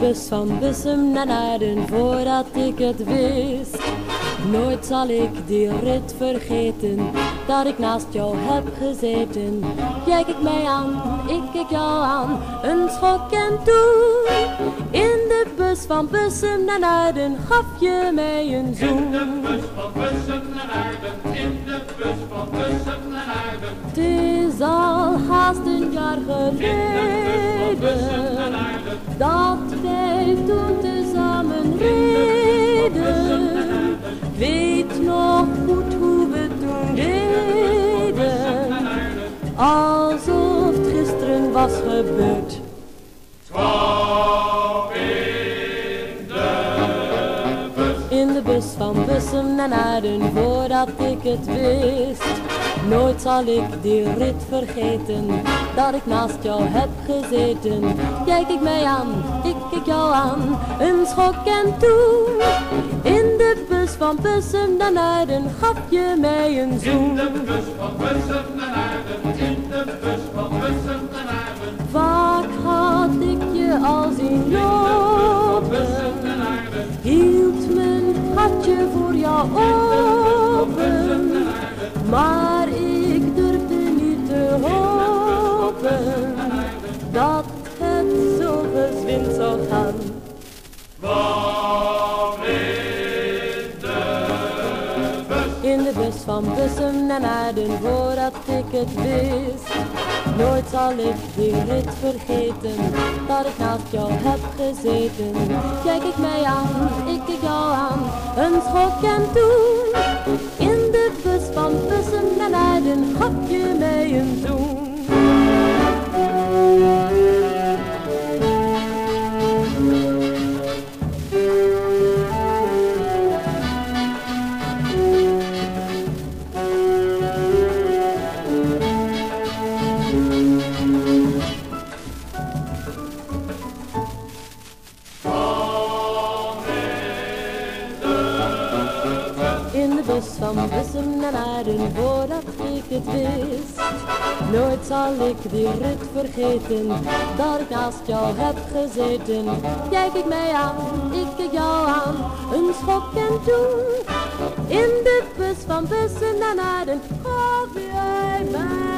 bus van Bussum naar Naarden voordat ik het wist. Nooit zal ik die rit vergeten, dat ik naast jou heb gezeten. Jij keek mij aan, ik keek jou aan, een schok en toen. In de bus van Bussum naar Naarden gaf je mij een zoen. In de bus van Bussum naar Naarden, in de bus van Bussum naar Naarden. Het is al haast een jaar geleden dat wij toen tezamen reden. Weet nog goed hoe we toen deden, alsof het gisteren was gebeurd. In de bus van Bussum naar Naarden voordat ik het wist. Nooit zal ik die rit vergeten, dat ik naast jou heb gezeten. Jij keek mij aan, ik keek jou aan, een schok en toen. In de bus van Bussum naar Naarden gaf je mij een zoen. In de bus van Bussum naar Naarden, in de bus van Bussum naar Naarden. Vaak had ik je al zien lopen, hield mijn hartje voor jou open. Maar ik durfde niet te hopen dat het zo gezwind zou gaan. In de bus van Bussum naar Naarden voordat ik het wist. Nooit zal ik die rit vergeten, dat ik naast jou heb gezeten. Jij keek mij aan, ik keek jou aan, een schok en toen. In de bus van Bussum naar Naarden gaf je mij een zoen. In de bus van Bussum naar Naarden voordat ik het wist. Nooit zal ik die rit vergeten, dat ik naast jou heb gezeten. Jij keek mij aan, ik keek jou aan, een schok en toen. In de bus van Bussum naar Naarden gaf jij mij